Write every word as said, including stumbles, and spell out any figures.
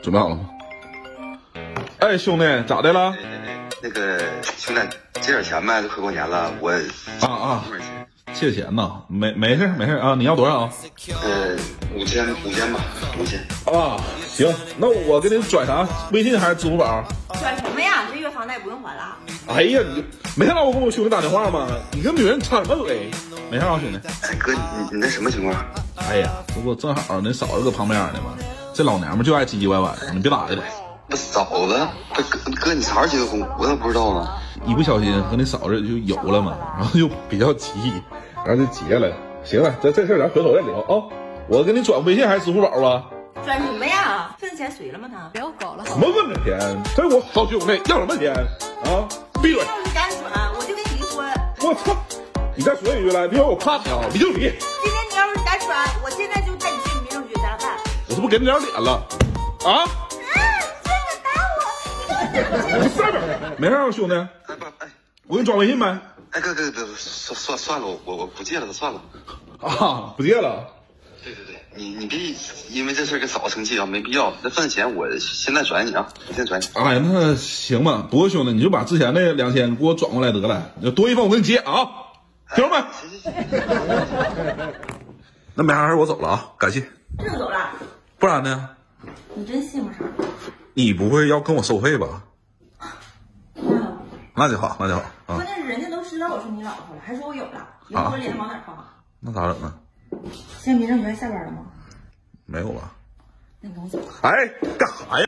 准备好了吗？哎，兄弟，咋的了？ 那个兄弟，借点钱呗，都快过年了，我啊啊，借钱呐？没没事没事啊，你要多少啊？ 呃，五千五千吧，五千。 啊，行，那我给你转啥？微信还是支付宝？ 转什么呀？这月房贷不用还了。 哎呀，你没看到我跟我兄弟打电话吗？你跟女人插什么嘴？没事啊，兄弟。 哎哥，你你那什么情况？ 哎呀，不过正好那嫂子搁旁边呢嘛，这老娘们就爱唧唧歪歪的，你别打去了。 我嫂子，哥哥，你啥时候结的婚？我咋不知道呢？ 一不小心和那嫂子就有了嘛，然后就比较急，然后就结了。行了，这这事咱回头再聊啊。我给你转微信还是支付宝吧？ 转什么呀？挣钱随了吗他？ 不要搞了。 什么问的钱？这我好兄弟要什么钱啊？闭嘴！ 要是敢转，我就跟你离婚。 我操！你再说一句来，你要我怕你啊，离就离。 今天你要是敢转，我现在就带你去民政局咱俩办。 我这不给你点脸了啊？你上边没事啊，兄弟。 哎不哎， 我给你转微信呗。 哎哥哥哥，算算算了，我我我不借了，算了。 啊，不借了。 对对对，你你别因为这事跟嫂子生气啊，没必要。那份钱我现在转你啊，我现在转你。 哎呀，那行吧。不过兄弟，你就把之前那两千给我转过来得了，多一分我给你结啊，听着没？ 行行行。 那没啥事，我走了啊，感谢。 真的走了？ 不然呢？ 你真信吗？啥？ 你不会要跟我收费吧？ 那那就好，那就好啊。 关键是人家都知道我是你老婆了，还说我有了，以后我脸往哪放？ 那咋整啊？ 现在民政局还下班了吗？ 没有吧？ 那你跟我走。 哎，干啥呀？